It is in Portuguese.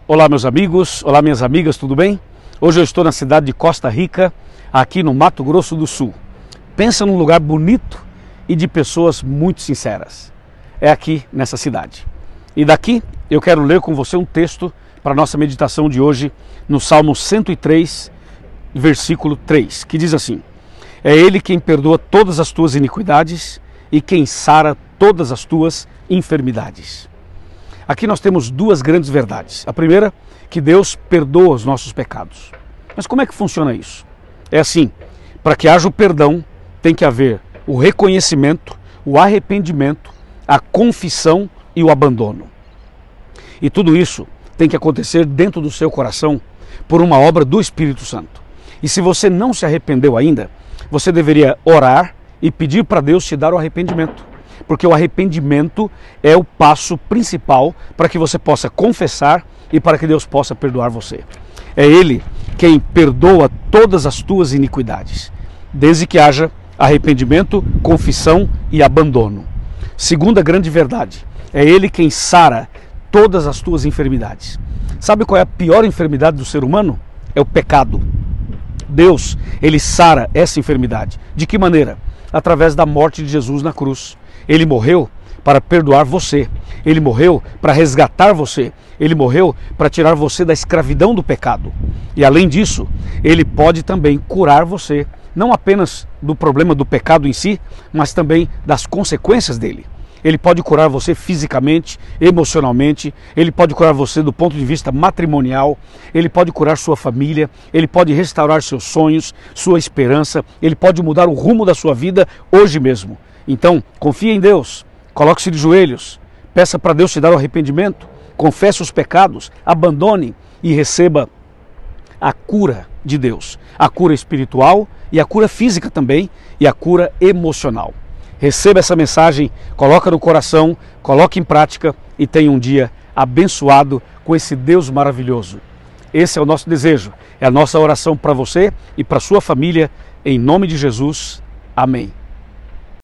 Olá meus amigos, olá minhas amigas, tudo bem? Hoje eu estou na cidade de Costa Rica, aqui no Mato Grosso do Sul. Pensa num lugar bonito e de pessoas muito sinceras. É aqui nessa cidade. E daqui eu quero ler com você um texto para a nossa meditação de hoje no Salmo 103, versículo 3, que diz assim: é Ele quem perdoa todas as tuas iniquidades e quem sara todas as tuas enfermidades. Aqui nós temos duas grandes verdades. A primeira, que Deus perdoa os nossos pecados. Mas como é que funciona isso? É assim, para que haja o perdão, tem que haver o reconhecimento, o arrependimento, a confissão e o abandono. E tudo isso tem que acontecer dentro do seu coração por uma obra do Espírito Santo. E se você não se arrependeu ainda, você deveria orar e pedir para Deus te dar o arrependimento. Porque o arrependimento é o passo principal para que você possa confessar e para que Deus possa perdoar você. É Ele quem perdoa todas as tuas iniquidades, desde que haja arrependimento, confissão e abandono. Segunda grande verdade, é Ele quem sara todas as tuas enfermidades. Sabe qual é a pior enfermidade do ser humano? É o pecado. Deus, Ele sara essa enfermidade. De que maneira? Através da morte de Jesus na cruz. Ele morreu para perdoar você. Ele morreu para resgatar você. Ele morreu para tirar você da escravidão do pecado. E além disso, Ele pode também curar você, não apenas do problema do pecado em si, mas também das consequências dele. Ele pode curar você fisicamente, emocionalmente, Ele pode curar você do ponto de vista matrimonial, Ele pode curar sua família, Ele pode restaurar seus sonhos, sua esperança, Ele pode mudar o rumo da sua vida hoje mesmo. Então, confie em Deus, coloque-se de joelhos, peça para Deus te dar o arrependimento, confesse os pecados, abandone e receba a cura de Deus, a cura espiritual e a cura física também e a cura emocional. Receba essa mensagem, coloca no coração, coloque em prática e tenha um dia abençoado com esse Deus maravilhoso. Esse é o nosso desejo, é a nossa oração para você e para sua família, em nome de Jesus. Amém.